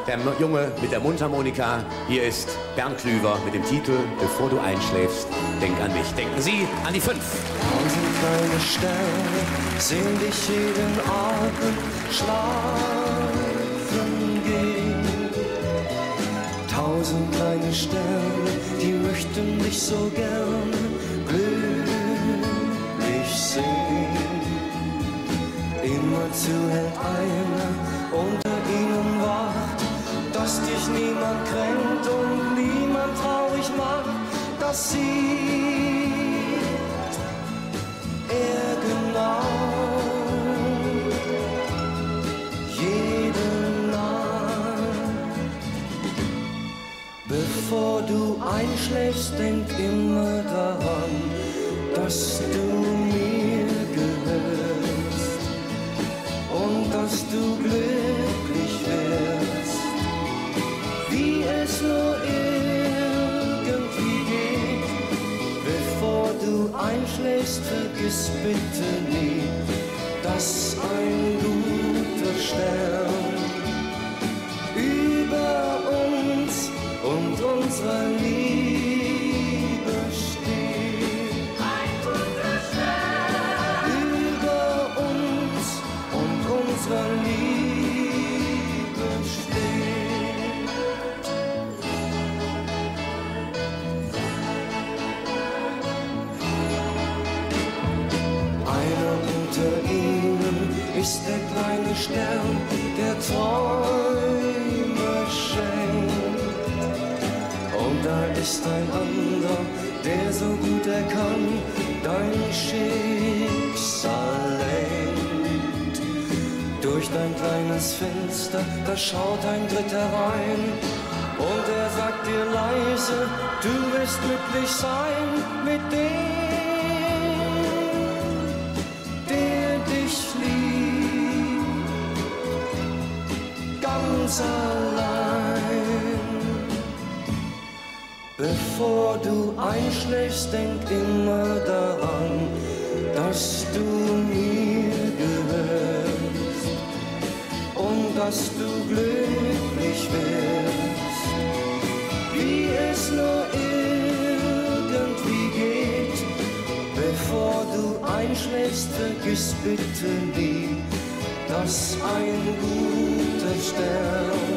der Junge mit der Mundharmonika. Hier ist Bernd Klüver mit dem Titel Bevor du einschläfst, denk an mich. Denken Sie an die 5. 1000 kleine Sterne sehen dich jeden Abend schlafen gehen. 1000 kleine Sterne, die möchten dich so gern glücklich sehen. Immerzu hält einer unter ihnen Wacht, dass dich niemand kränkt und niemand traurig macht, dass sieht er genau jede Nacht. Bevor du einschläfst, denk immer daran, dass du mir gehörst und dass du glücklich wärst, wie es nur irgendwie geht. Bevor du einschläfst, vergiss bitte nie, dass ein guter Stern über uns und unserer Liebe steht. Ein guter Stern über uns und unserer Liebe steht. Einer unter ihnen ist der kleine Stern, der Träume schenkt. Und da ist ein anderer, der so gut er kann dein Schicksal lenkt. Durch dein kleines Fenster, da schaut ein Dritter rein und er sagt dir leise, du wirst glücklich sein mit dem, der dich liebt, ganz allein. Bevor du einschläfst, denk immer daran, dass du mir gehörst und dass du glücklich wärst, wie es nur irgendwie geht. Bevor du einschläfst, vergiss bitte nie, dass ein guter Stern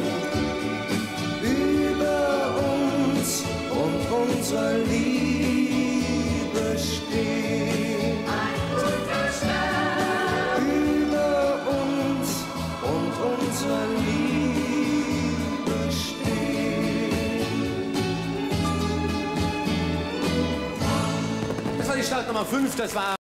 über uns und unserer Liebe steht. Ein guter Stern Über uns und unserer Liebe steht. Das war die Startnummer 5, das war